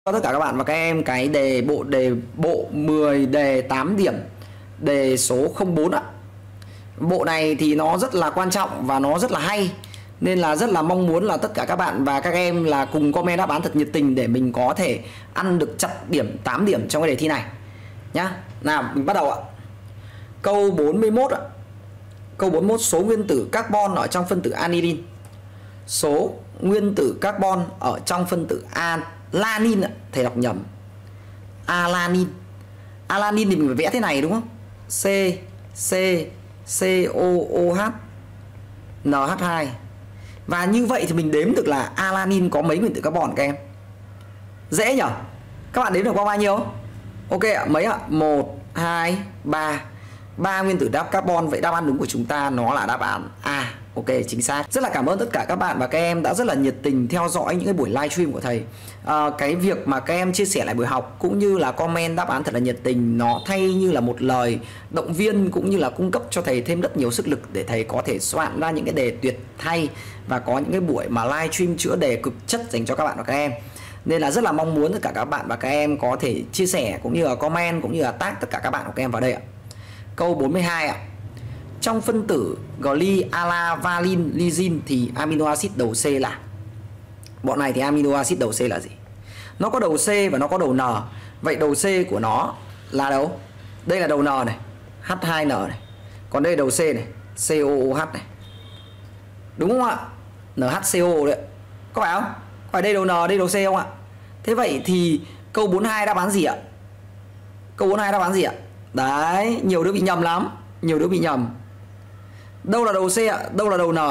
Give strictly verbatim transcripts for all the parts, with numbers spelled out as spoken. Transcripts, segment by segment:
Cho tất cả các bạn và các em cái đề bộ đề bộ mười đề tám điểm đề số không bốn ạ. Bộ này thì nó rất là quan trọng và nó rất là hay, nên là rất là mong muốn là tất cả các bạn và các em là cùng comment đáp án thật nhiệt tình để mình có thể ăn được chặt điểm tám điểm trong cái đề thi này nhá. Nào mình bắt đầu ạ. Câu bốn mươi mốt ạ. Câu bốn mươi mốt, số nguyên tử carbon ở trong phân tử aniline. Số nguyên tử carbon ở trong phân tử alanine, thầy đọc nhầm. Alanine. Alanine thì mình phải vẽ thế này đúng không? C C C O O H N H hai. Và như vậy thì mình đếm được là alanine có mấy nguyên tử carbon các em? Dễ nhỉ? Các bạn đếm được qua bao nhiêu? Ok ạ, mấy ạ? một, hai, ba. ba nguyên tử đáp carbon, vậy đáp án đúng của chúng ta nó là đáp án A. Ok, chính xác. Rất là cảm ơn tất cả các bạn và các em đã rất là nhiệt tình theo dõi những cái buổi livestream của thầy. À, cái việc mà các em chia sẻ lại buổi học cũng như là comment đáp án thật là nhiệt tình, nó thay như là một lời động viên cũng như là cung cấp cho thầy thêm rất nhiều sức lực để thầy có thể soạn ra những cái đề tuyệt hay và có những cái buổi mà livestream chữa đề cực chất dành cho các bạn và các em. Nên là rất là mong muốn tất cả các bạn và các em có thể chia sẻ cũng như là comment cũng như là tag tất cả các bạn và các em vào đây ạ. Câu bốn mươi hai ạ. Trong phân tử gly, ala, valine, lysine thì amino acid đầu C là. Bọn này thì amino acid đầu C là gì? Nó có đầu C và nó có đầu N. Vậy đầu C của nó là đâu? Đây là đầu N này, H hai N này. Còn đây đầu C này, C O O H này. Đúng không ạ? N H C O đấy. Có phải không? Có phải đây đầu N, đây đầu C không ạ? Thế vậy thì câu bốn mươi hai đáp án gì ạ? Câu bốn mươi hai đáp án gì ạ? Đấy, nhiều đứa bị nhầm lắm. Nhiều đứa bị nhầm. Đâu là đầu C ạ? Đâu là đầu N?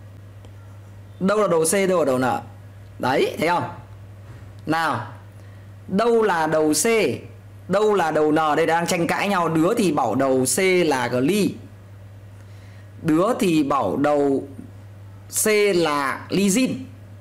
Đâu là đầu C, đâu là đầu N? Đấy, thấy không? Nào, đâu là đầu C, đâu là đầu N? Đây đang tranh cãi nhau. Đứa thì bảo đầu C là gly, đứa thì bảo đầu C là lysine.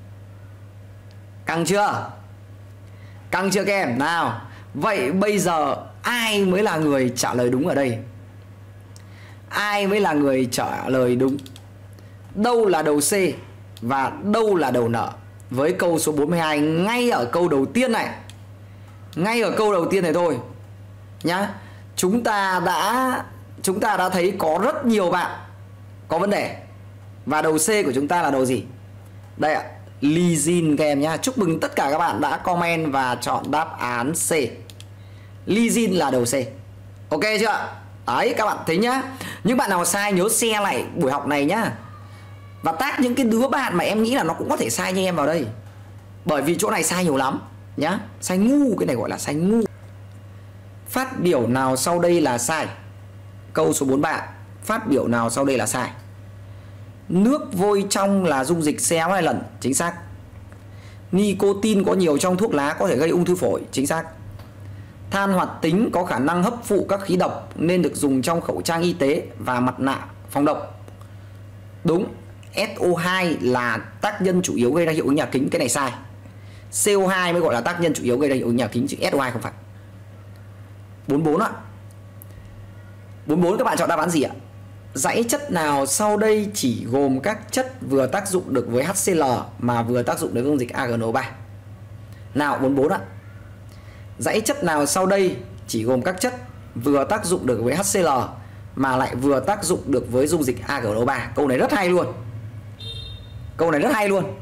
Căng chưa? Căng chưa các em? Nào, vậy bây giờ ai mới là người trả lời đúng ở đây? Ai mới là người trả lời đúng? Đâu là đầu C và đâu là đầu N? Với câu số bốn mươi hai ngay ở câu đầu tiên này. Ngay ở câu đầu tiên này thôi nhá. Chúng ta đã chúng ta đã thấy có rất nhiều bạn có vấn đề. Và đầu C của chúng ta là đầu gì? Đây ạ, lysine các em nhá. Chúc mừng tất cả các bạn đã comment và chọn đáp án C. Lysine là đầu C. Ok chưa? Đấy, các bạn thấy nhá. Những bạn nào sai nhớ share lại buổi học này nhá. Và tag những cái đứa bạn mà em nghĩ là nó cũng có thể sai như em vào đây. Bởi vì chỗ này sai nhiều lắm nhá. Sai ngu, cái này gọi là sai ngu. Phát biểu nào sau đây là sai? Câu số bốn mươi ba. Phát biểu nào sau đây là sai? Nước vôi trong là dung dịch C hai lần. Chính xác. Nicotine có nhiều trong thuốc lá có thể gây ung thư phổi. Chính xác. Than hoạt tính có khả năng hấp phụ các khí độc nên được dùng trong khẩu trang y tế và mặt nạ phòng độc. Đúng. S O hai là tác nhân chủ yếu gây ra hiệu ứng nhà kính. Cái này sai. C O hai mới gọi là tác nhân chủ yếu gây ra hiệu ứng nhà kính chứ S O hai không phải. bốn mươi bốn ạ. bốn mươi bốn các bạn chọn đáp án gì ạ? Dãy chất nào sau đây chỉ gồm các chất vừa tác dụng được với HCl mà vừa tác dụng với dung dịch A G N O ba? Nào, bốn mươi bốn ạ. Dãy chất nào sau đây chỉ gồm các chất vừa tác dụng được với HCl mà lại vừa tác dụng được với dung dịch A G N O ba? Câu này rất hay luôn. Câu này rất hay luôn.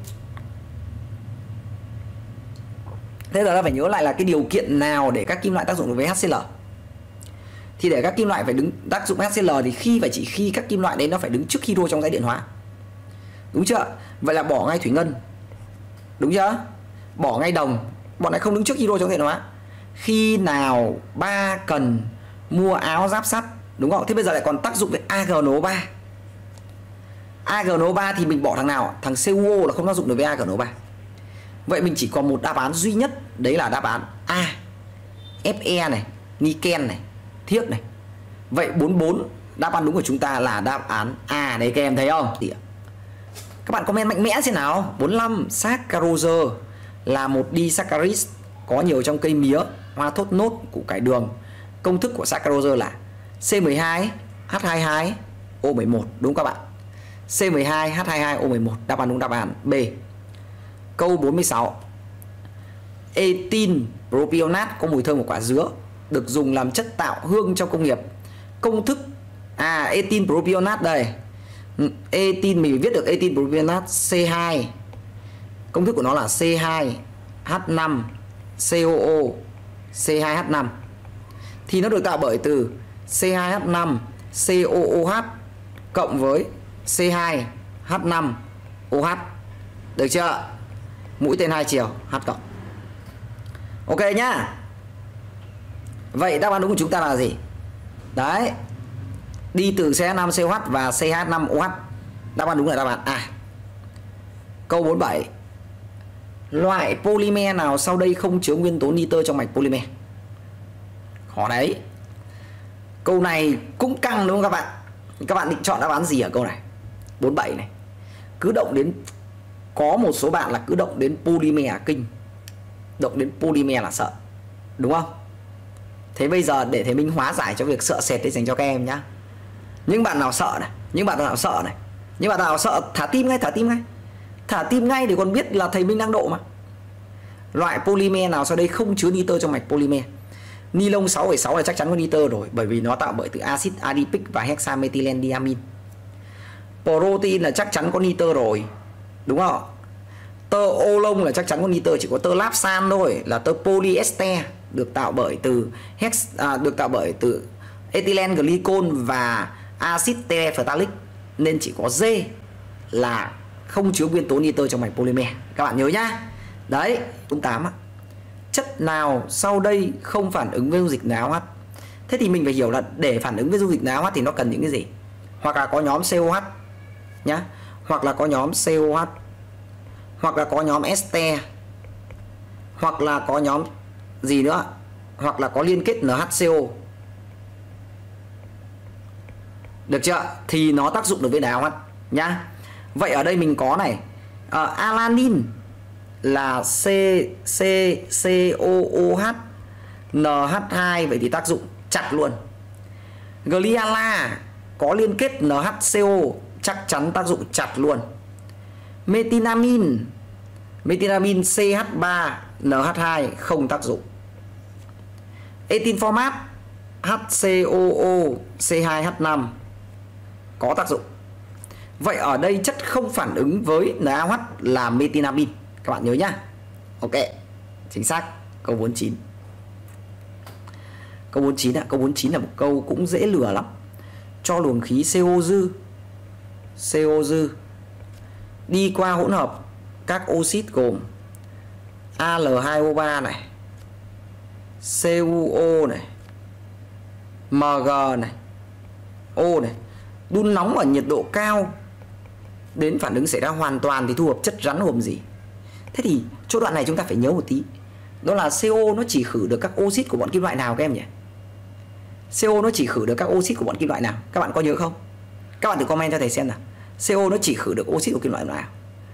Thế giờ ta phải nhớ lại là cái điều kiện nào để các kim loại tác dụng được với HCl. Thì để các kim loại phải đứng tác dụng với HCl thì khi và chỉ khi các kim loại đấy nó phải đứng trước hydro trong dãy điện hóa. Đúng chưa? Vậy là bỏ ngay thủy ngân. Đúng chưa? Bỏ ngay đồng. Bọn này không đứng trước hydro trong điện hóa. Khi nào ba cần mua áo giáp sắt, đúng không? Thế bây giờ lại còn tác dụng với A G N O ba. A G N O ba thì mình bỏ thằng nào? Thằng C U O là không tác dụng được với A G N O ba. Vậy mình chỉ còn một đáp án duy nhất, đấy là đáp án A. Fe này, niken này, thiếc này. Vậy bốn mươi bốn đáp án đúng của chúng ta là đáp án A. Đấy các em thấy không? Các bạn comment mạnh mẽ xem nào. bốn mươi lăm, saccharose là một disaccharide có nhiều trong cây mía, hoa thốt nốt, củ cải đường. Công thức của saccharose là C mười hai H hai mươi hai O mười một. Đúng các bạn. C mười hai H hai mươi hai O mười một. Đáp án đúng đáp án B. Câu bốn mươi sáu. Etin propionat có mùi thơm của quả dứa, được dùng làm chất tạo hương trong công nghiệp. Công thức à etin propionat đây. Etin mình viết được etin propionat C hai. Công thức của nó là C hai H năm C O O C hai H năm. Thì nó được tạo bởi từ C hai H năm C O O H cộng với C hai H năm O H. Được chưa? Mũi tên hai chiều H cộng. Ok nhá. Vậy đáp án đúng của chúng ta là gì? Đấy. Đi từ C H năm C O H và C H năm O H. Đáp án đúng là đáp án A. Câu bốn mươi bảy. Loại polymer nào sau đây không chứa nguyên tố nitơ trong mạch polymer? Khó đấy. Câu này cũng căng đúng không các bạn? Các bạn định chọn đáp án gì ở câu này? bốn mươi bảy này. Cứ động đến, có một số bạn là cứ động đến polymer là kinh, động đến polymer là sợ, đúng không? Thế bây giờ để thầy Minh hóa giải cho việc sợ sệt để dành cho các em nhá. Những bạn nào sợ này, những bạn nào sợ này, những bạn nào sợ thả tim ngay, thả tim ngay. Thả tim ngay để còn biết là thầy Minh đang độ mà. Loại polymer nào sau đây không chứa nitơ trong mạch polymer? Ni lông sáu phẩy sáu là chắc chắn có nitơ rồi, bởi vì nó tạo bởi từ axit adipic và hexamethylenediamine. Protein là chắc chắn có nitơ rồi, đúng không? Tơ ô lông là chắc chắn có nitơ, chỉ có tơ lapsan thôi là tơ polyester, được tạo bởi từ hex à, được tạo bởi từ ethylene glycol và axit terephthalic, nên chỉ có D là không chứa nguyên tố nitơ trong mạch polymer. Các bạn nhớ nhá. Đấy, bốn mươi tám á. Chất nào sau đây không phản ứng với dung dịch NaOH? Thế thì mình phải hiểu là để phản ứng với dung dịch NaOH thì nó cần những cái gì? Hoặc là có nhóm C O H nhá, hoặc là có nhóm C O H, hoặc là có nhóm ester, hoặc là có nhóm gì nữa, hoặc là có liên kết N H C O. Được chưa? Thì nó tác dụng được với NaOH nhá. Vậy ở đây mình có này, à, alanin là C C C O O H N H hai, vậy thì tác dụng chặt luôn. Gliala có liên kết N H C O, chắc chắn tác dụng chặt luôn. Metinamin, metinamin C H ba N H hai không tác dụng. Etinformat H C O O C hai H năm có tác dụng. Vậy ở đây chất không phản ứng với NaOH là metinamin. Các bạn nhớ nhá. Ok, chính xác. Câu bốn mươi chín. Câu bốn mươi chín ạ. Câu bốn mươi chín là một câu cũng dễ lừa lắm. Cho luồng khí C O dư C O dư đi qua hỗn hợp các oxit gồm A L hai O ba này, C U O này, M G này, O này, đun nóng ở nhiệt độ cao đến phản ứng xảy ra hoàn toàn thì thu hợp chất rắn gồm gì? Thế thì chỗ đoạn này chúng ta phải nhớ một tí. Đó là C O nó chỉ khử được các oxit của bọn kim loại nào các em nhỉ? C O nó chỉ khử được các oxit của bọn kim loại nào? Các bạn có nhớ không? Các bạn thử comment cho thầy xem nào. C O nó chỉ khử được oxit của kim loại nào?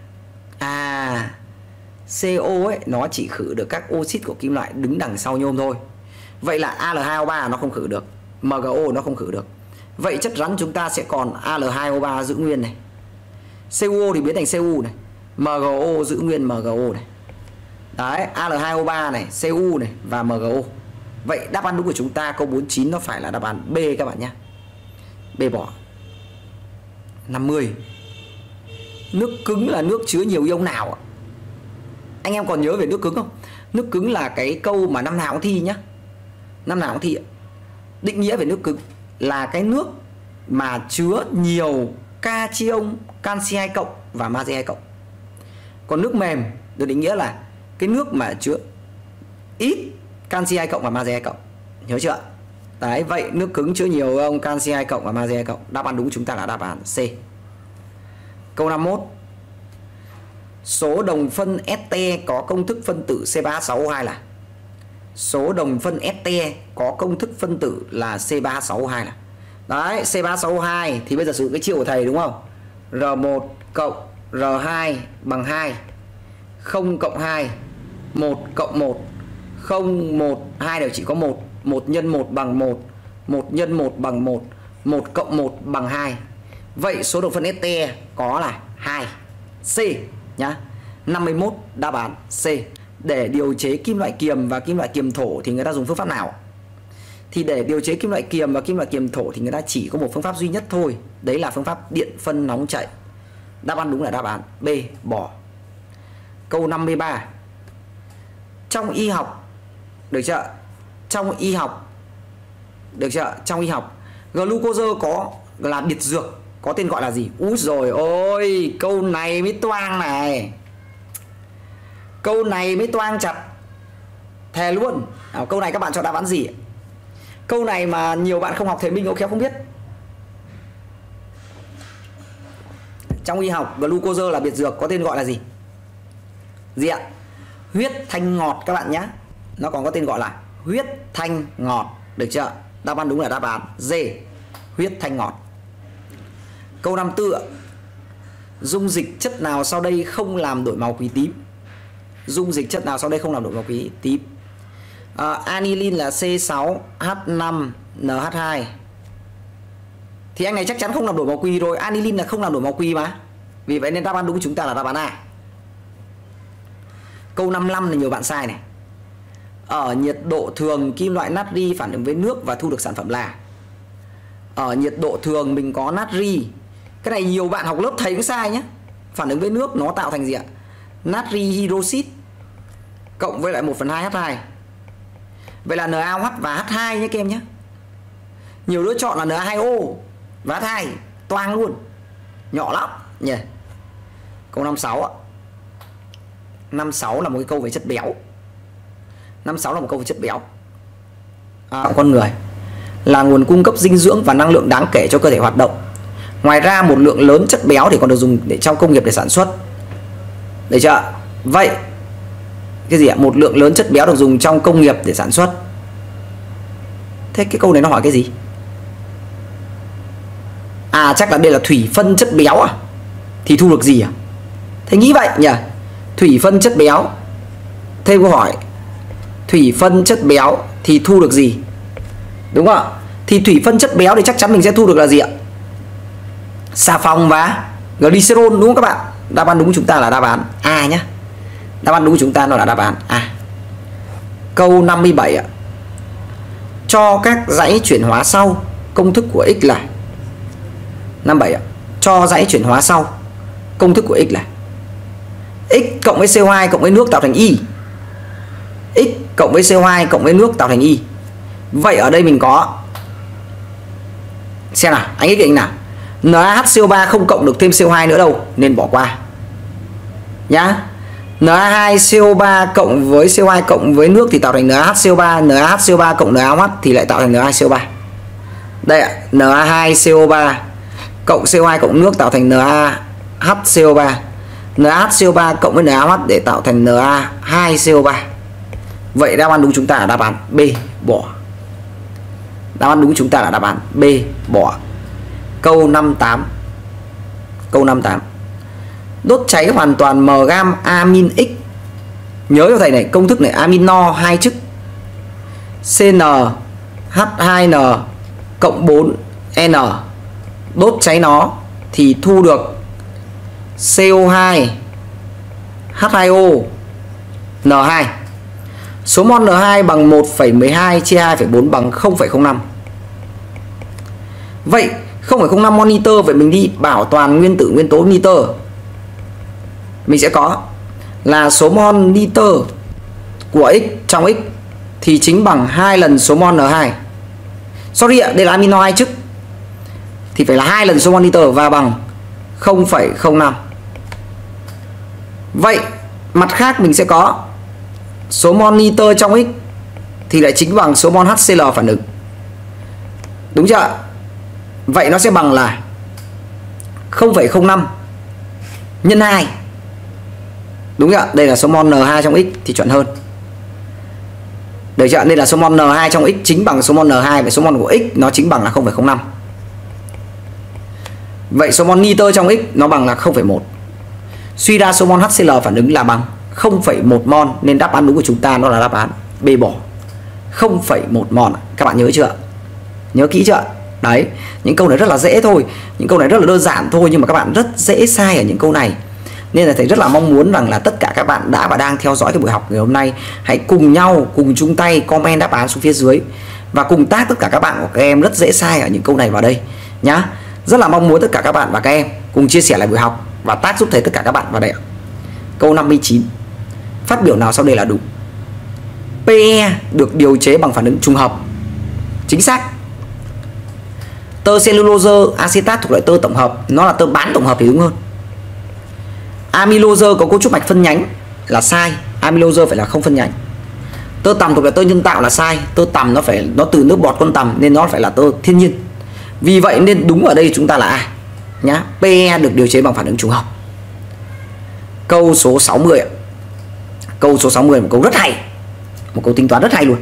À, C O ấy nó chỉ khử được các oxit của kim loại đứng đằng sau nhôm thôi. Vậy là A L hai O ba nó không khử được, M G O nó không khử được. Vậy chất rắn chúng ta sẽ còn A L hai O ba giữ nguyên này, C U O thì biến thành C U này, M G O giữ nguyên M G O này. Đấy, A L hai O ba này, C U này và M G O. Vậy đáp án đúng của chúng ta câu bốn mươi chín nó phải là đáp án B các bạn nhé. B bỏ. năm mươi. Nước cứng là nước chứa nhiều ion nào ạ? Anh em còn nhớ về nước cứng không? Nước cứng là cái câu mà năm nào cũng thi nhá. Năm nào cũng thi ạ. Định nghĩa về nước cứng là cái nước mà chứa nhiều cation, canxi hai cộng và magie hai cộng. Còn nước mềm được định nghĩa là cái nước mà chứa ít canxi hai cộng và magie hai cộng. Nhớ chưa? Đấy, vậy nước cứng chứa nhiều ion canxi hai cộng và magie hai cộng. Đáp án đúng chúng ta là đáp án C. Câu năm mươi mốt. Số đồng phân este có công thức phân tử C ba H sáu O hai là? Số đồng phân este có công thức phân tử là C ba H sáu O hai là? Đấy, C ba H sáu O hai thì bây giờ sử dụng cái chiêu của thầy đúng không? R một cộng R hai bằng hai, không cộng hai, một cộng một, không, một, hai đều chỉ có một, một nhân một bằng một, một nhân một bằng một, một cộng một bằng hai. Vậy số đồng phân este có là hai. C nhá. năm mươi mốt đáp án C. để điều chế kim loại kiềm và kim loại kiềm thổ thì người ta dùng phương pháp nào? Thì để điều chế kim loại kiềm và kim loại kiềm thổ thì người ta chỉ có một phương pháp duy nhất thôi. Đấy là phương pháp điện phân nóng chảy. Đáp án đúng là đáp án B, bỏ. Câu năm mươi ba. Trong y học, được chưa? Trong y học, được chưa? Trong y học, glucose có là biệt dược, có tên gọi là gì? Úi rồi ôi, câu này mới toang này. Câu này mới toang chặt. Thề luôn. À, câu này các bạn cho đáp án gì? Câu này mà nhiều bạn không học thầy Minh, ông khéo không biết. Trong y học, glucose là biệt dược, có tên gọi là gì? Gì ạ? Huyết thanh ngọt các bạn nhé. Nó còn có tên gọi là huyết thanh ngọt, được chưa? Đáp án đúng là đáp án D, huyết thanh ngọt. Câu năm mươi tư ạ. Dung dịch chất nào sau đây không làm đổi màu quý tím? Dung dịch chất nào sau đây không làm đổi màu quý tím? À, aniline là C sáu H năm N H hai. Thì anh này chắc chắn không làm đổi màu quý rồi. Aniline là không làm đổi màu quý mà. Vì vậy nên đáp án đúng của chúng ta là đáp án A. Câu năm mươi lăm là nhiều bạn sai này. Ở nhiệt độ thường kim loại natri phản ứng với nước và thu được sản phẩm là. Ở nhiệt độ thường mình có natri. Cái này nhiều bạn học lớp thầy cũng sai nhé. Phản ứng với nước nó tạo thành gì ạ? Natri hydroxit cộng với lại một phần hai H hai. Vậy là NaOH và H hai nhé các em nhé. Nhiều đứa chọn là N A hai O và H hai, toang luôn. Nhỏ lắm nhỉ. Câu năm mươi sáu ạ. năm mươi sáu là một cái câu về chất béo. năm mươi sáu là một câu về chất béo. À, con người là nguồn cung cấp dinh dưỡng và năng lượng đáng kể cho cơ thể hoạt động. Ngoài ra một lượng lớn chất béo thì còn được dùng để trong công nghiệp để sản xuất. Được chưa? Vậy cái gì ạ? Một lượng lớn chất béo được dùng trong công nghiệp để sản xuất. Thế cái câu này nó hỏi cái gì? À chắc là đây là thủy phân chất béo à? Thì thu được gì à? Thế nghĩ vậy nhỉ? Thủy phân chất béo. Thêm câu hỏi. Thủy phân chất béo thì thu được gì? Đúng không ạ? Thì thủy phân chất béo thì chắc chắn mình sẽ thu được là gì ạ? Xà phòng và glycerol, đúng không các bạn? Đáp án đúng của chúng ta là đáp án A nhé. Đáp án đúng của chúng ta nó là đáp án A. Câu năm mươi bảy ạ. Cho các dãy chuyển hóa sau, công thức của x là. năm mươi bảy ạ. Cho dãy chuyển hóa sau, công thức của x là x cộng với C O hai cộng với nước tạo thành Y. X cộng với C O hai cộng với nước tạo thành Y. Vậy ở đây mình có, xem nào, anh x định nào. NaHCO ba không cộng được thêm C O hai nữa đâu nên bỏ qua nhá. N A hai C O ba cộng với C O hai cộng với nước thì tạo thành NaHCO ba. NaHCO ba cộng NaOH thì lại tạo thành N A hai C O ba. Đây ạ, N A hai C O ba cộng C O hai cộng nước tạo thành NaHCO ba. NaHCO ba cộng với NaOH để tạo thành N A hai C O ba. Vậy đáp án đúng chúng ta là đáp án B, bỏ. Đáp án đúng chúng ta là đáp án B, bỏ. Câu năm mươi tám. Câu năm mươi tám. Đốt cháy hoàn toàn M gam amin X. Nhớ cho thầy này, công thức này amino hai chức C N H hai N cộng bốn N. Đốt cháy nó thì thu được C O hai H hai O N hai. Số mol N hai bằng một phẩy mười hai chia hai phẩy bốn bằng không phẩy không năm. Vậy không phẩy không năm mol nitơ, vậy mình đi bảo toàn nguyên tử nguyên tố nitơ. Mình sẽ có là số mol nitơ của x trong x thì chính bằng hai lần số mol N hai. Sorry ạ, đây là amino hai chức thì phải là hai lần số mol nitơ và bằng không phẩy không năm. Vậy mặt khác mình sẽ có số mol nitơ trong x thì lại chính bằng số mol HCl phản ứng. Đúng chưa? Vậy nó sẽ bằng là không phẩy không năm nhân hai. Đúng chưa? Đây là số mol N hai trong x thì chuẩn hơn. Được chưa? Đây là số mol N hai trong x chính bằng số mol N hai, và số mol của x nó chính bằng là không phẩy không năm. Vậy số mol nitơ trong x nó bằng là không phẩy một. Suy ra số mol HCl phản ứng là bằng không phẩy một mol, nên đáp án đúng của chúng ta nó là đáp án B, bỏ. không phẩy một mol. Các bạn nhớ chưa? Nhớ kỹ chưa? Đấy, những câu này rất là dễ thôi, những câu này rất là đơn giản thôi, nhưng mà các bạn rất dễ sai ở những câu này. Nên là thầy rất là mong muốn rằng là tất cả các bạn đã và đang theo dõi cái buổi học ngày hôm nay hãy cùng nhau, cùng chung tay comment đáp án xuống phía dưới và cùng tag tất cả các bạn của các em rất dễ sai ở những câu này vào đây nhá. Rất là mong muốn tất cả các bạn và các em cùng chia sẻ lại buổi học và tag giúp thầy tất cả các bạn vào đây ạ. Câu năm mươi chín. Phát biểu nào sau đây là đúng? pê e được điều chế bằng phản ứng trùng hợp. Chính xác. Tơ cellulose acetat thuộc loại tơ tổng hợp, nó là tơ bán tổng hợp thì đúng hơn. Amylose có cấu trúc mạch phân nhánh là sai, amylose phải là không phân nhánh. Tơ tằm thuộc loại tơ nhân tạo là sai, tơ tằm nó phải nó từ nước bọt con tằm nên nó phải là tơ thiên nhiên. Vì vậy nên đúng ở đây chúng ta là A nhá. pê e được điều chế bằng phản ứng trùng hợp. Câu số sáu mươi. Câu số sáu mươi một câu rất hay. Một câu tính toán rất hay luôn.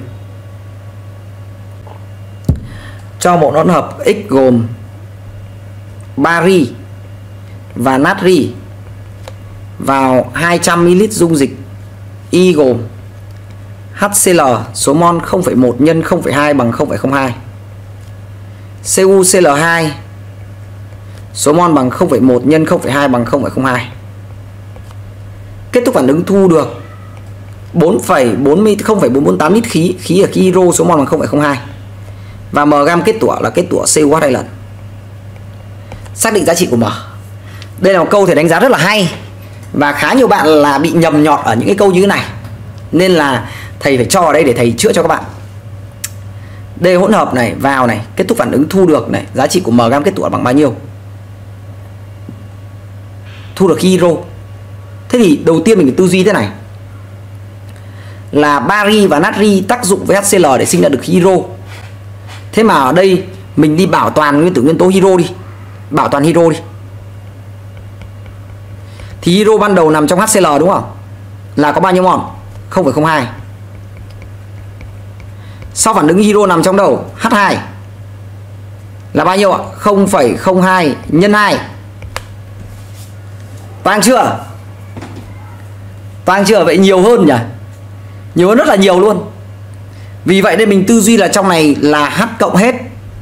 Cho một hỗn hợp X gồm bari và natri vào hai trăm mi li lít dung dịch Y gồm HCl số mol không phẩy một nhân không phẩy hai bằng không phẩy không hai, xê u xê lờ hai số mol bằng không phẩy một nhân không phẩy hai bằng không phẩy không hai. Kết thúc phản ứng thu được bốn phẩy bốn bốn bốn tám lít khí, khí ở khí hydro số mol bằng không phẩy không hai và m gam kết tủa là kết tủa xê u hát hai lần. Xác định giá trị của M. Đây là một câu thầy đánh giá rất là hay và khá nhiều bạn là bị nhầm nhọt ở những cái câu như thế này, nên là thầy phải cho ở đây để thầy chữa cho các bạn. Đây hỗn hợp này vào này, kết thúc phản ứng thu được này, giá trị của M gam kết tủa bằng bao nhiêu? Thu được khí hydro. Thế thì đầu tiên mình phải tư duy thế này, là bari và natri tác dụng với HCl để sinh ra được khí hydro. Thế mà ở đây mình đi bảo toàn nguyên tử nguyên tố hydro đi, bảo toàn hydro đi, thì hydro ban đầu nằm trong HCl đúng không? Là có bao nhiêu mol? không phẩy không hai. Sau phản ứng hydro nằm trong đâu? H hai là bao nhiêu ạ? không phẩy không hai nhân hai. Toang chưa? Toang chưa? Vậy nhiều hơn nhỉ? Nhiều hơn rất là nhiều luôn. Vì vậy nên mình tư duy là trong này là H cộng hết,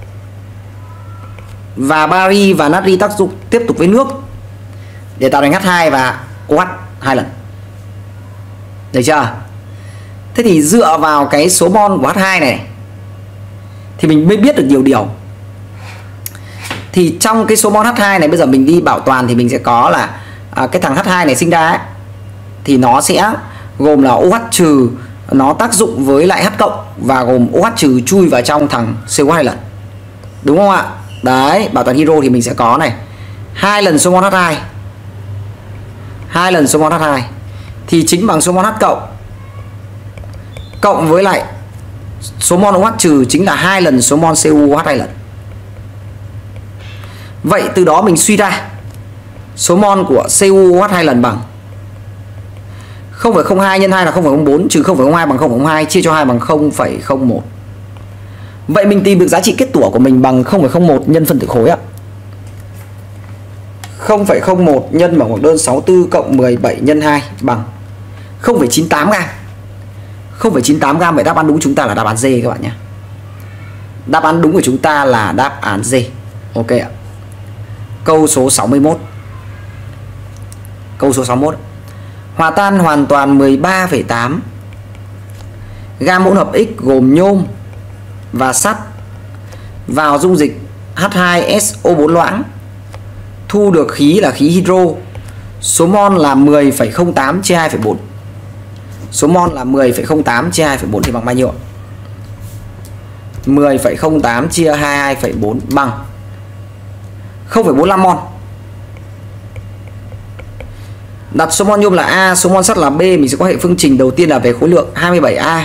và bari và natri tác dụng tiếp tục với nước để tạo thành H hai và OH hai lần. Được chưa? Thế thì dựa vào cái số mol của H hai này thì mình mới biết được nhiều điều. Thì trong cái số mol H hai này bây giờ mình đi bảo toàn thì mình sẽ có là à, cái thằng H hai này sinh ra ấy, thì nó sẽ gồm là OH trừ, nó tác dụng với lại H cộng và gồm OH trừ chui vào trong thằng xê o hai lần. Đúng không ạ? Đấy, bảo toàn hydro thì mình sẽ có này hai lần số mol H hai, hai lần số mol H hai thì chính bằng số mol H cộng cộng với lại số mol OH trừ chính là hai lần số mol xê u ô hát hai lần. Vậy từ đó mình suy ra số mol của xê u ô hát hai lần bằng không phẩy không hai nhân hai là không phẩy không bốn trừ không phẩy không hai bằng không phẩy không hai chia cho hai bằng không phẩy không một. Vậy mình tìm được giá trị kết tủa của mình bằng không phẩy không một nhân phân tử khối ạ. không phẩy không một nhân bằng hoặc đơn sáu mươi tư cộng mười bảy nhân hai bằng không phẩy chín tám gam. không phẩy chín tám gam. Vậy đáp án đúng chúng ta là đáp án D các bạn nhé. Đáp án đúng của chúng ta là đáp án D. Ok ạ. Câu số sáu mươi mốt. Câu số sáu mươi mốt. Hòa tan hoàn toàn mười ba phẩy tám gam hỗn hợp X gồm nhôm và sắt vào dung dịch H hai S O bốn loãng. Thu được khí là khí hydro. Số mol là mười phẩy không tám chia hai phẩy bốn. Số mol là mười phẩy không tám chia hai phẩy bốn thì bằng bao nhiêu ạ? mười phẩy không tám chia hai mươi hai phẩy bốn bằng không phẩy bốn mươi lăm mol. Đặt số mol nhôm là A, số mol sắt là B, mình sẽ có hệ phương trình đầu tiên là về khối lượng hai mươi bảy A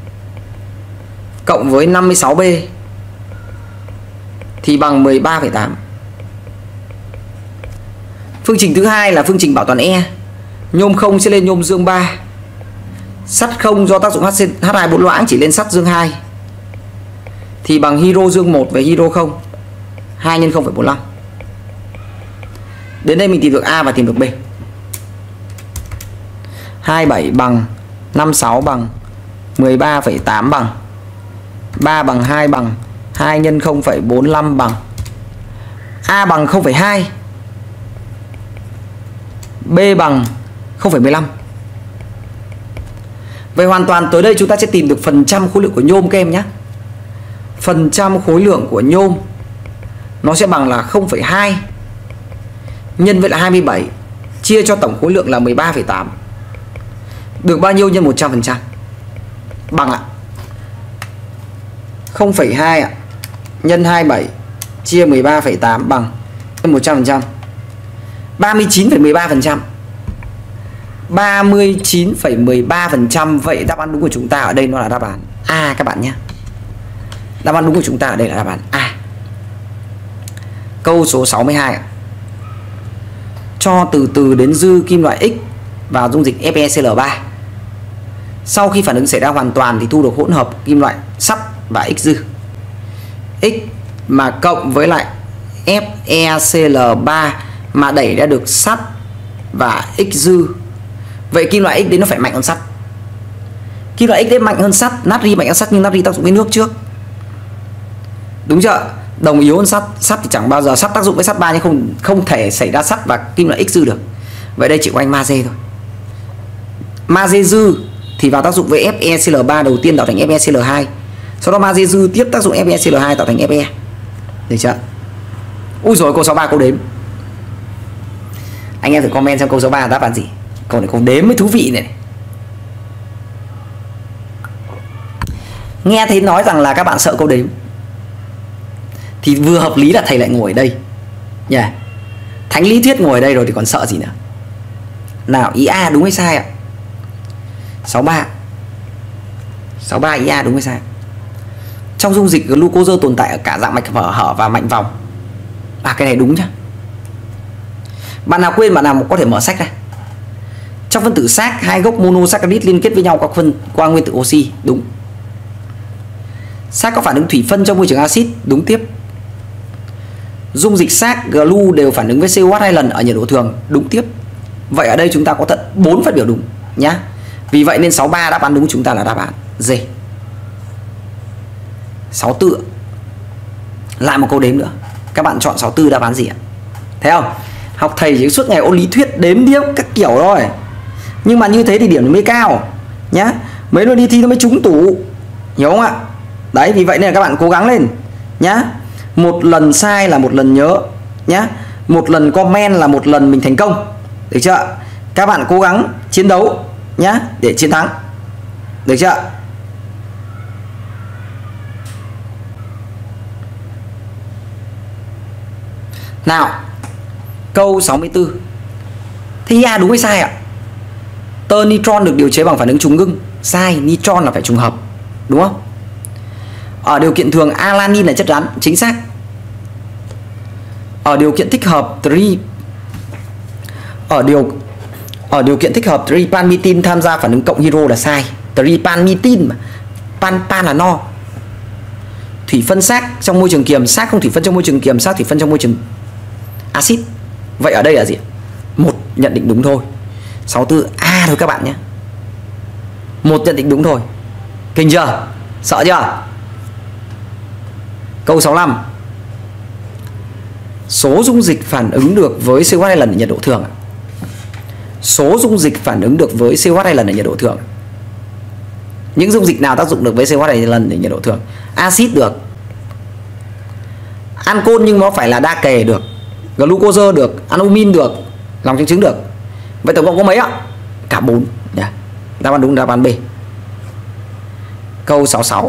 cộng với năm mươi sáu B thì bằng mười ba phẩy tám. Phương trình thứ hai là phương trình bảo toàn E. Nhôm không sẽ lên nhôm dương ba. Sắt không do tác dụng H hai bốn loãng chỉ lên sắt dương hai thì bằng hydro dương một với hydro không. hai nhân không phẩy bốn mươi lăm. Đến đây mình tìm được A và tìm được B. hai mươi bảy bằng năm mươi sáu bằng mười ba phẩy tám bằng ba bằng hai bằng hai nhân không phẩy bốn mươi lăm bằng A bằng không phẩy hai, B bằng không phẩy mười lăm. Vậy hoàn toàn tới đây chúng ta sẽ tìm được phần trăm khối lượng của nhôm các em nhé. Phần trăm khối lượng của nhôm nó sẽ bằng là không phẩy hai nhân với là hai mươi bảy chia cho tổng khối lượng là mười ba phẩy tám. Được bao nhiêu nhân một trăm phần trăm? Bằng ạ không phẩy hai ạ nhân hai mươi bảy chia mười ba phẩy tám bằng nhân một trăm phần trăm. ba mươi chín phẩy mười ba phần trăm. ba mươi chín phẩy mười ba phần trăm. Vậy đáp án đúng của chúng ta ở đây nó là đáp án A các bạn nhé. Đáp án đúng của chúng ta ở đây là đáp án A. Câu số sáu mươi hai. Cho từ từ đến dư kim loại X vào dung dịch FeCl ba. Sau khi phản ứng xảy ra hoàn toàn thì thu được hỗn hợp kim loại sắt và X dư. X mà cộng với lại FeCl ba mà đẩy ra được sắt và X dư. Vậy kim loại X đấy nó phải mạnh hơn sắt. Kim loại X đấy mạnh hơn sắt, natri mạnh hơn sắt nhưng natri tác dụng với nước trước. Đúng chưa? Đồng yếu hơn sắt, sắt thì chẳng bao giờ sắt tác dụng với sắt ba nhưng không không thể xảy ra sắt và kim loại X dư được. Vậy đây chỉ có anh magie thôi. Magie dư thì vào tác dụng với FeCl ba đầu tiên tạo thành FeCl hai. Sau đó magie dư tiếp tác dụng FeCl hai tạo thành Fe. Được chưa? Ui rồi câu sáu mươi ba câu đếm. Anh em thử comment xem câu số ba đáp án gì. Câu này câu đếm mới thú vị này. Nghe thấy nói rằng là các bạn sợ câu đếm thì vừa hợp lý là thầy lại ngồi ở đây nhỉ. Yeah. Thánh lý thuyết ngồi ở đây rồi thì còn sợ gì nữa. Nào ý A đúng hay sai ạ? sáu mươi ba. sáu mươi ba ý A đúng hay sai? Trong dung dịch glucose tồn tại ở cả dạng mạch hở hở và mạnh vòng. À cái này đúng nhá. Bạn nào quên bạn nào có thể mở sách này. Trong phân tử xác, hai gốc monosaccharide liên kết với nhau qua phân qua nguyên tử oxy, đúng. Xác có phản ứng thủy phân trong môi trường axit, đúng tiếp. Dung dịch xác, glu đều phản ứng với xê o hát hai lần ở nhiệt độ thường, đúng tiếp. Vậy ở đây chúng ta có tận bốn phát biểu đúng nhá. Vì vậy nên sáu mươi ba đáp án đúng của chúng ta là đáp án D. sáu mươi tư. Lại một câu đếm nữa. Các bạn chọn sáu mươi tư đáp án gì ạ? Thấy không? Học thầy chỉ suốt ngày ôn lý thuyết đếm điếc các kiểu thôi. Nhưng mà như thế thì điểm nó mới cao nhá. Mấy nơi đi thi nó mới trúng tủ. Hiểu không ạ? Đấy, vì vậy nên là các bạn cố gắng lên nhá. Một lần sai là một lần nhớ nhá. Một lần comment là một lần mình thành công. Được chưa? Các bạn cố gắng chiến đấu nhá để chiến thắng. Được chưa? Nào, câu sáu mươi tư. Thế A đúng hay sai ạ? Tơ nitron được điều chế bằng phản ứng trùng ngưng. Sai, nitron là phải trùng hợp. Đúng không? Ở điều kiện thường alanin là chất rắn, chính xác. Ở điều kiện thích hợp tri Ở điều Ở điều kiện thích hợp tripanmetin tham gia phản ứng cộng hydro là sai. Tripanmetin mà. Pan pan là no. Thủy phân xác trong môi trường kiềm, xác không thủy phân trong môi trường kiềm, xác thủy phân trong môi trường axit. Vậy ở đây là gì? Một nhận định đúng thôi. sáu mươi tư A thôi các bạn nhé. Một nhận định đúng thôi. Kinh chưa? Sợ chưa? Câu sáu mươi lăm. Số dung dịch phản ứng được với xê o hát hai lần ở nhiệt độ thường. Số dung dịch phản ứng được với xê o hát hai lần ở nhiệt độ thường. Những dung dịch nào tác dụng được với xê o hát hai lần ở nhiệt độ thường? Axit được. Ancol nhưng nó phải là đa kề được. Glucose được, alumin được, lòng trắng trứng được. Vậy tổng cộng có mấy ạ? Cả bốn. Yeah. Đáp án đúng đáp án B. Câu sáu mươi sáu.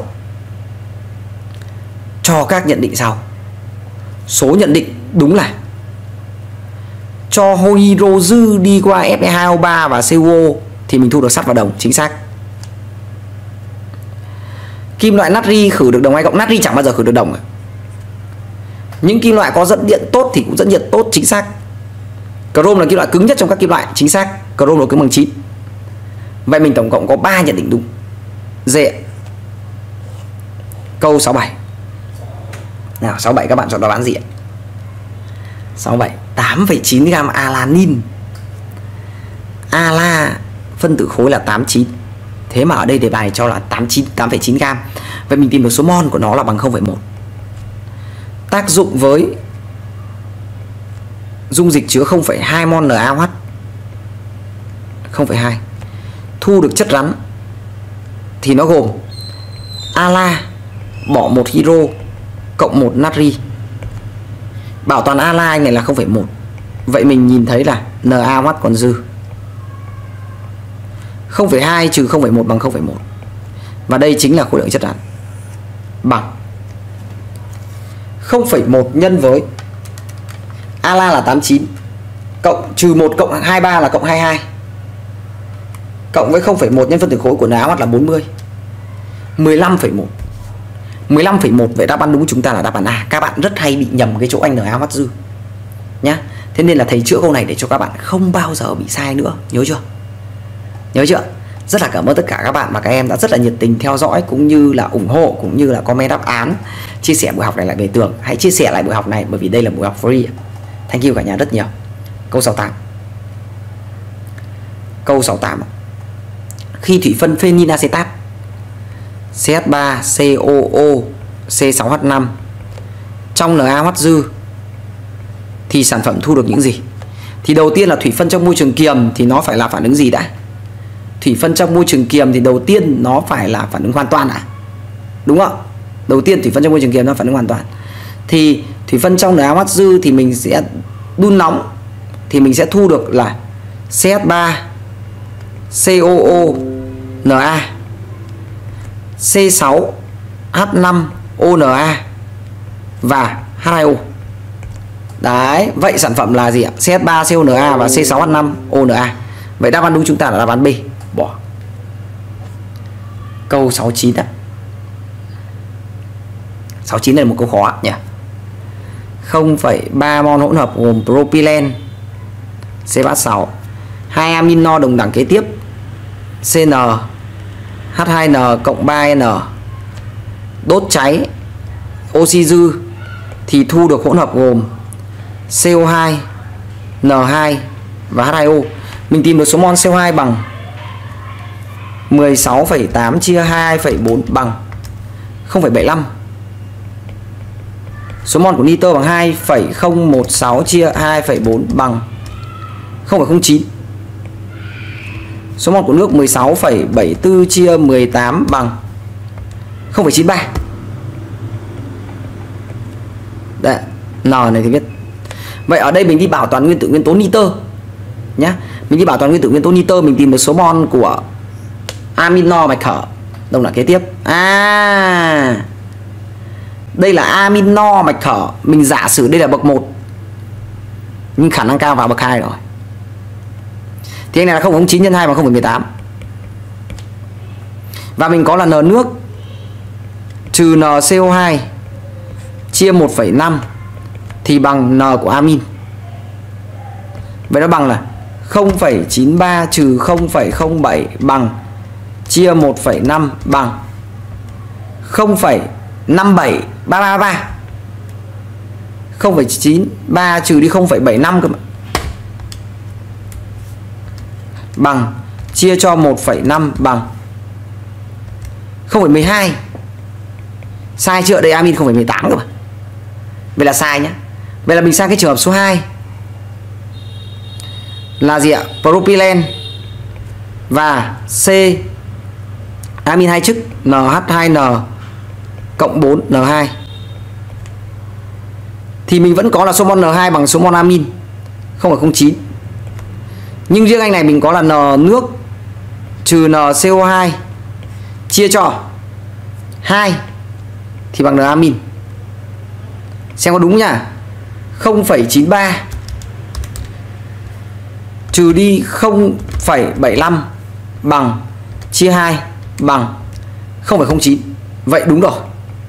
Cho các nhận định sau. Số nhận định đúng là cho hydro dư đi qua Fe hai O ba và xê o thì mình thu được sắt và đồng, chính xác. Kim loại natri khử được đồng hay cộng? Natri chẳng bao giờ khử được đồng. Những kim loại có dẫn điện tốt thì cũng dẫn nhiệt tốt, chính xác. Chrome là kim loại cứng nhất trong các kim loại, chính xác. Chrome là cứng bằng chín. Vậy mình tổng cộng có ba nhận định đúng. D. Câu sáu mươi bảy. Nào sáu mươi bảy các bạn chọn đáp án gì ạ? sáu mươi bảy tám phẩy chín gam alanin. Ala phân tử khối là tám mươi chín. Thế mà ở đây đề bài cho là tám mươi chín, tám phẩy chín gam. Vậy mình tìm được số mol của nó là bằng không phẩy một. Tác dụng với dung dịch chứa không phẩy hai mol NaOH không phẩy hai. Thu được chất rắn thì nó gồm ala bỏ một hydro cộng một natri. Bảo toàn ala này là không phẩy một. Vậy mình nhìn thấy là NaOH còn dư. không phẩy hai trừ không phẩy một bằng không phẩy một. Và đây chính là khối lượng chất rắn. Bằng không phẩy một nhân với ala là tám mươi chín cộng trừ một cộng hai mươi ba là cộng hai mươi hai cộng với không phẩy một nhân phân tử khối của NaOH là bốn mươi. mười lăm phẩy một. mười lăm phẩy một. Vậy đáp án đúng chúng ta là đáp án A. Các bạn rất hay bị nhầm cái chỗ anh NaOH dư nhá. Thế nên là thầy chữa câu này để cho các bạn không bao giờ bị sai nữa. Nhớ chưa? Nhớ chưa? Rất là cảm ơn tất cả các bạn và các em đã rất là nhiệt tình theo dõi cũng như là ủng hộ cũng như là comment đáp án, chia sẻ buổi học này lại về tường. Hãy chia sẻ lại buổi học này bởi vì đây là buổi học free. Thank you cả nhà rất nhiều. Câu sáu mươi tám. Câu sáu mươi tám. Khi thủy phân phenylacetat C H ba C O O C sáu H năm trong NaOH dư thì sản phẩm thu được những gì? Thì đầu tiên là thủy phân trong môi trường kiềm thì nó phải là phản ứng gì đã? Thủy phân trong môi trường kiềm thì đầu tiên nó phải là phản ứng hoàn toàn à? Đúng không? Đầu tiên thủy phân trong môi trường kiềm nó phản ứng hoàn toàn. Thì thủy phân trong NaOH dư thì mình sẽ đun nóng thì mình sẽ thu được là C H ba C O O Na C sáu H năm O Na và H hai O. Đấy, vậy sản phẩm là gì ạ? C H ba C O Na và C sáu H năm O Na. Vậy đáp án đúng chúng ta là đáp án B. Bỏ. Câu sáu mươi chín ạ. sáu mươi chín này là một câu khó nhỉ. không phẩy ba mol hỗn hợp gồm propylen C ba sáu, hai amino đồng đẳng kế tiếp C N H hai N cộng ba N đốt cháy oxy dư thì thu được hỗn hợp gồm C O hai, N hai và H hai O. Mình tìm được số mol C O hai bằng mười sáu phẩy tám chia hai phẩy bốn bằng không phẩy bảy mươi lăm. Số mol của nitơ bằng hai phẩy không một sáu chia hai phẩy bốn bằng không phẩy không chín. Số mol của nước mười sáu phẩy bảy mươi tư chia mười tám bằng không phẩy chín mươi ba. Đấy, N này thì biết. Vậy ở đây mình đi bảo toàn nguyên tử nguyên tố nitơ nhá. Mình đi bảo toàn nguyên tử nguyên tố nitơ, mình tìm được số mol của amino mạch khở đồng đẳng kế tiếp. À, đây là amino mạch khở, mình giả sử đây là bậc một nhưng khả năng cao vào bậc hai rồi. Thì anh này là không phẩy không chín nhân hai bằng không phẩy mười tám. Và mình có là N nước trừ N C O hai chia một phẩy năm thì bằng N của amin. Vậy nó bằng là không phẩy chín ba trừ không phẩy không bảy bằng chia một phẩy năm bằng không phẩy năm bảy ba ba ba. không phẩy chín ba trừ đi không phẩy bảy năm cơ mà. Bằng chia cho một phẩy năm bằng không phẩy mười hai. Sai chưa? Đây amin không phẩy mười tám cơ mà. Vậy là sai nhá. Vậy là mình sang cái trường hợp số hai. Là gì ạ? Propylen và C amin hai chức N H hai N cộng bốn N hai. Thì mình vẫn có là số mol N hai bằng số mol amin không phẩy không chín. Nhưng riêng anh này mình có là N nước trừ N C O hai chia cho hai thì bằng N amin. Xem có đúng nhá. không phẩy chín ba trừ đi không phẩy bảy mươi lăm bằng chia hai bằng không phẩy không chín. Vậy đúng rồi.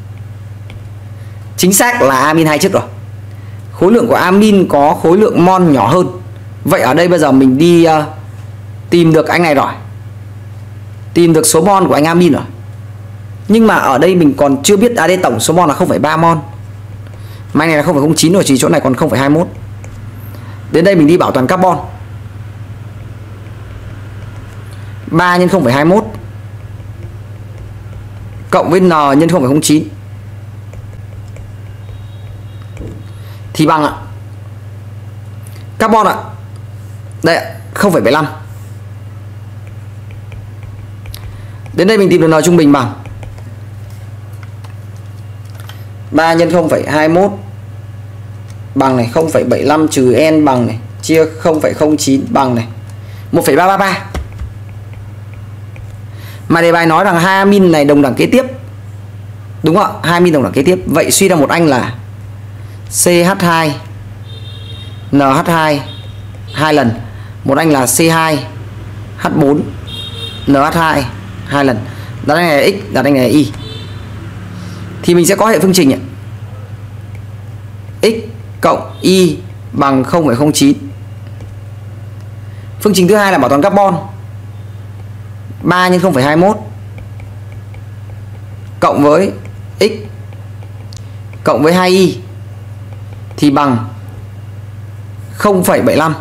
Chính xác là amin hai chức rồi. Khối lượng của amin có khối lượng mol nhỏ hơn. Vậy ở đây bây giờ mình đi uh, tìm được anh này rồi. Tìm được số mol của anh amin rồi. Nhưng mà ở đây mình còn chưa biết, à đây tổng số mol là không phẩy ba mol. Mà anh này là không phẩy không chín rồi, chỉ chỗ này còn không phẩy hai mươi mốt. Đến đây mình đi bảo toàn carbon. ba nhân không phẩy hai mươi mốt cộng với N nhân không phẩy không chín thì bằng ạ carbon ạ. Đây ạ, không phẩy bảy mươi lăm. Đến đây mình tìm được N trung bình bằng ba nhân không phẩy hai mốt bằng này không phẩy bảy lăm trừ N bằng này chia không phẩy không chín bằng này một phẩy ba ba ba. Mà đề bài nói rằng hai amin này đồng đẳng kế tiếp. Đúng không ạ? Hai amin đồng đẳng kế tiếp. Vậy suy ra một anh là xê hát hai en hát hai hai lần, một anh là xê hai hát bốn en hát hai hai lần. Đặt anh này là x, đặt anh này là y. Thì mình sẽ có hệ phương trình ạ. X cộng y bằng không phẩy không chín. Phương trình thứ hai là bảo toàn carbon. ba nhân không phẩy hai mốt cộng với x cộng với hai y thì bằng không phẩy bảy lăm.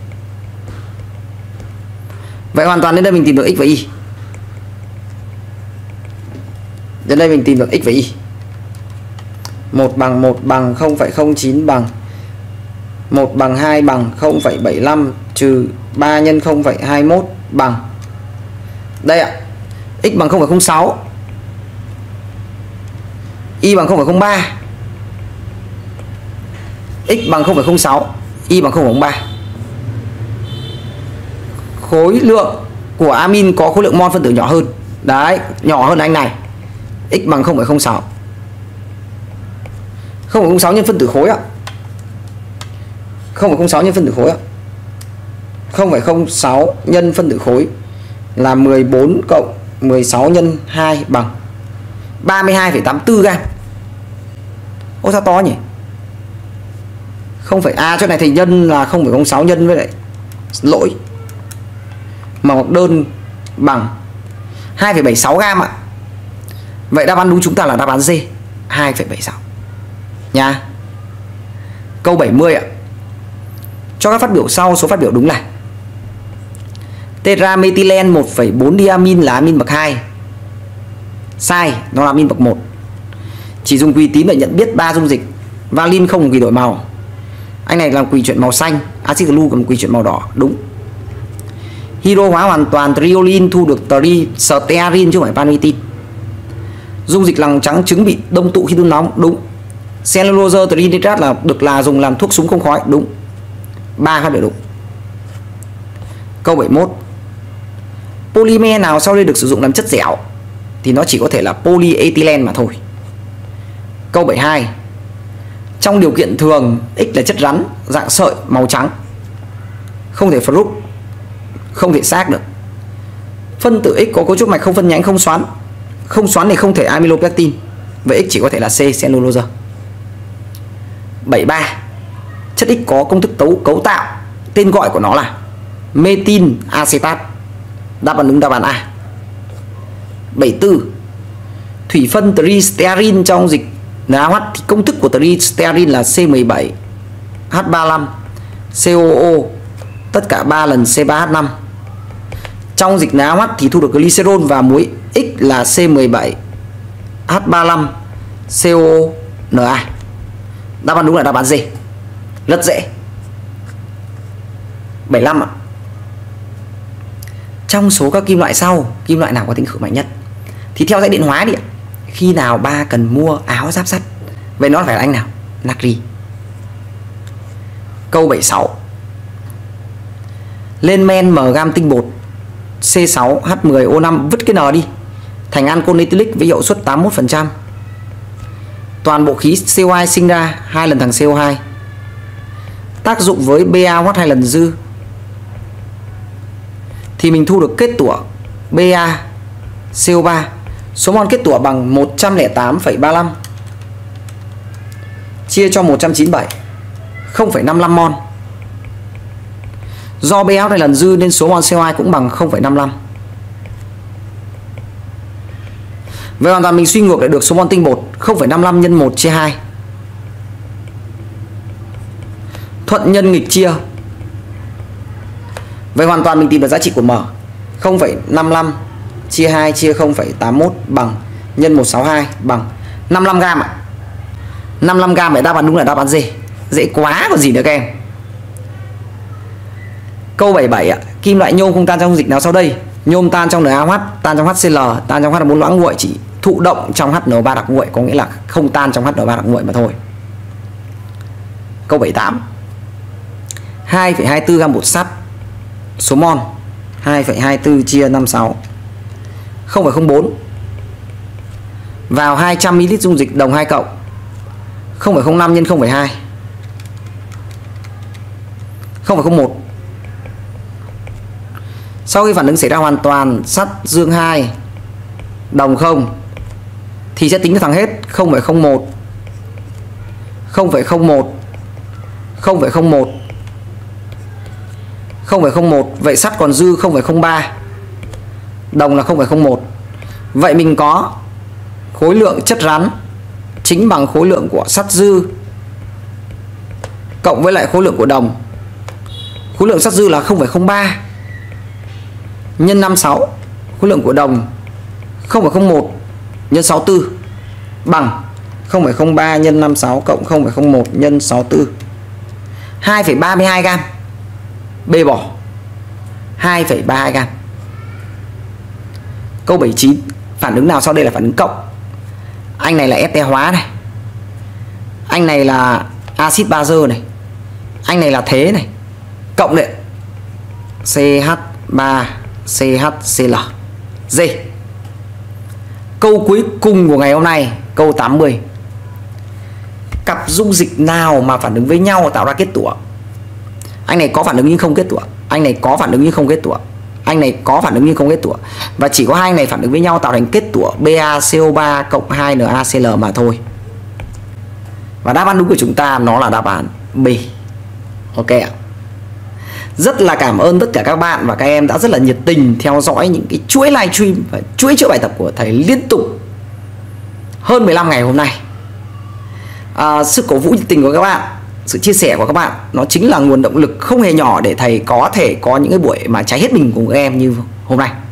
Vậy hoàn toàn đến đây mình tìm được x và y. Đến đây mình tìm được x và y. một bằng một bằng không phẩy không chín bằng một bằng hai bằng không phẩy bảy lăm trừ ba nhân không phẩy hai mốt bằng đây ạ. X bằng không phẩy không sáu, y bằng không phẩy không ba. X bằng không phẩy không sáu, y bằng không phẩy không ba. Khối lượng của amin có khối lượng mol phân tử nhỏ hơn. Đấy, nhỏ hơn anh này. X bằng không phẩy không sáu. không phẩy không sáu nhân phân tử khối ạ. không phẩy không sáu nhân phân tử khối ạ. không phẩy không sáu nhân phân tử khối là mười bốn cộng mười sáu nhân hai bằng ba mươi hai phẩy tám mươi tư gam. Ô sao to nhỉ? không, à chỗ này thì nhân là không phẩy không sáu nhân với lại lỗi mà hoặc đơn bằng hai phẩy bảy sáu gam ạ. Vậy đáp án đúng chúng ta là đáp án D, hai phẩy bảy sáu nha. Câu bảy mươi ạ. Cho các phát biểu sau số phát biểu đúng là tetramethylen một phẩy bốn diamin là amin bậc hai. Sai, nó là amin bậc một. Chỉ dùng quỳ tím để nhận biết ba dung dịch. Valin không quỳ đổi màu. Anh này làm quỳ chuyển màu xanh, axit glu cầm quỳ chuyển màu đỏ. Đúng. Hydro hóa hoàn toàn triolin thu được stearin chứ không phải panitin. Dung dịch lằng trắng trứng bị đông tụ khi đun nóng. Đúng. Cellulose trinitrat là được là dùng làm thuốc súng không khói. Đúng. Ba phát biểu đúng. Câu bảy mươi mốt. Polymer nào sau đây được sử dụng làm chất dẻo? Thì nó chỉ có thể là polyethylene mà thôi. Câu bảy mươi hai. Trong điều kiện thường, X là chất rắn dạng sợi màu trắng, không thể fruit, không thể xác được. Phân tử X có cấu trúc mạch không phân nhánh, không xoắn. Không xoắn thì không thể amylopectin. Vậy X chỉ có thể là C, cellulose. bảy mươi ba. Chất X có công thức tấu cấu tạo, tên gọi của nó là methyl acetat. Đáp án đúng đáp án A. bảy mươi tư. Thủy phân tristearin trong dịch NaOH thì công thức của tristearin là C mười bảy H ba mươi lăm C O O tất cả ba lần C ba H năm. Trong dịch NaOH thì thu được glycerol và muối X là C mười bảy H ba mươi lăm C O O N A. Đáp án đúng là đáp án D. Rất dễ. bảy mươi lăm ạ. Trong số các kim loại sau, kim loại nào có tính khử mạnh nhất? Thì theo dãy điện hóa đi ạ. Khi nào ba cần mua áo giáp sắt? Vậy nó phải là anh nào? Natri. Câu bảy mươi sáu. Lên men M gam tinh bột C sáu H mười O năm, vứt cái N đi, thành ancol ethylic với hiệu suất tám mươi mốt phần trăm. Toàn bộ khí C O hai sinh ra hai lần thằng C O hai. Tác dụng với BaOH hai lần dư thì mình thu được kết tủa Ba C O ba. Số mol kết tủa bằng một trăm lẻ tám phẩy ba mươi lăm chia cho một trăm chín mươi bảy, không phẩy năm mươi lăm mol. Do BaOH hai lần dư nên số mol C O hai cũng bằng không phẩy năm mươi lăm. Vậy hoàn toàn mình suy ngược lại được số mol tinh bột không phẩy năm mươi lăm nhân một chia hai. Thuận nhân nghịch chia. Vậy hoàn toàn mình tìm được giá trị của M. không phẩy năm mươi lăm chia hai chia không phẩy tám mươi mốt bằng nhân một trăm sáu mươi hai bằng năm mươi lăm gam ạ. năm mươi lăm gam, để đáp án đúng là đáp án D. Dễ quá còn gì nữa các em. Câu bảy mươi bảy ạ. Kim loại nhôm không tan trong dung dịch nào sau đây? Nhôm tan trong en a ô hát, tan trong hát xê lờ, tan trong H bốn loãng nguội, chỉ thụ động trong hát en o ba đặc nguội, có nghĩa là không tan trong hát en o ba đặc nguội mà thôi. Câu bảy mươi tám. hai phẩy hai mươi tư gam bột sắt số mol, hai phẩy hai mươi tư chia năm mươi sáu, không phẩy không bốn vào hai trăm mi li lít dung dịch đồng hai cộng, không phẩy không năm nhân không phẩy hai, không phẩy không một. Sau khi phản ứng xảy ra hoàn toàn sắt dương hai đồng không thì sẽ tính được thằng hết không phẩy không một, không phẩy không một, không phẩy không một, không phẩy không một. Vậy sắt còn dư không phẩy không ba, đồng là không phẩy không một. Vậy mình có khối lượng chất rắn chính bằng khối lượng của sắt dư cộng với lại khối lượng của đồng. Khối lượng sắt dư là không phẩy không ba nhân năm mươi sáu, khối lượng của đồng không phẩy không một nhân sáu mươi tư bằng không phẩy không ba nhân năm mươi sáu cộng không phẩy không một nhân sáu mươi tư, hai phẩy ba mươi hai gam. B bỏ hai phẩy ba mươi hai gam. Câu bảy mươi chín. Phản ứng nào sau đây là phản ứng cộng? Anh này là ester hóa này, anh này là axit bazơ này, anh này là thế này, cộng đấy xê hát ba xê hát xê lờ. D. Câu cuối cùng của ngày hôm nay, câu tám mươi. Cặp dung dịch nào mà phản ứng với nhau tạo ra kết tủa? Anh này có phản ứng nhưng không kết tủa, anh này có phản ứng nhưng không kết tủa, anh này có phản ứng nhưng không kết tủa, và chỉ có hai anh này phản ứng với nhau tạo thành kết tủa BaCO ba cộng hai NaCl mà thôi. Và đáp án đúng của chúng ta nó là đáp án B. Ok ạ. Rất là cảm ơn tất cả các bạn và các em đã rất là nhiệt tình theo dõi những cái chuỗi livestream và chuỗi chữa bài tập của thầy liên tục hơn mười lăm ngày hôm nay. À, sự cổ vũ nhiệt tình của các bạn, sự chia sẻ của các bạn nó chính là nguồn động lực không hề nhỏ để thầy có thể có những cái buổi mà cháy hết mình cùng các em như hôm nay.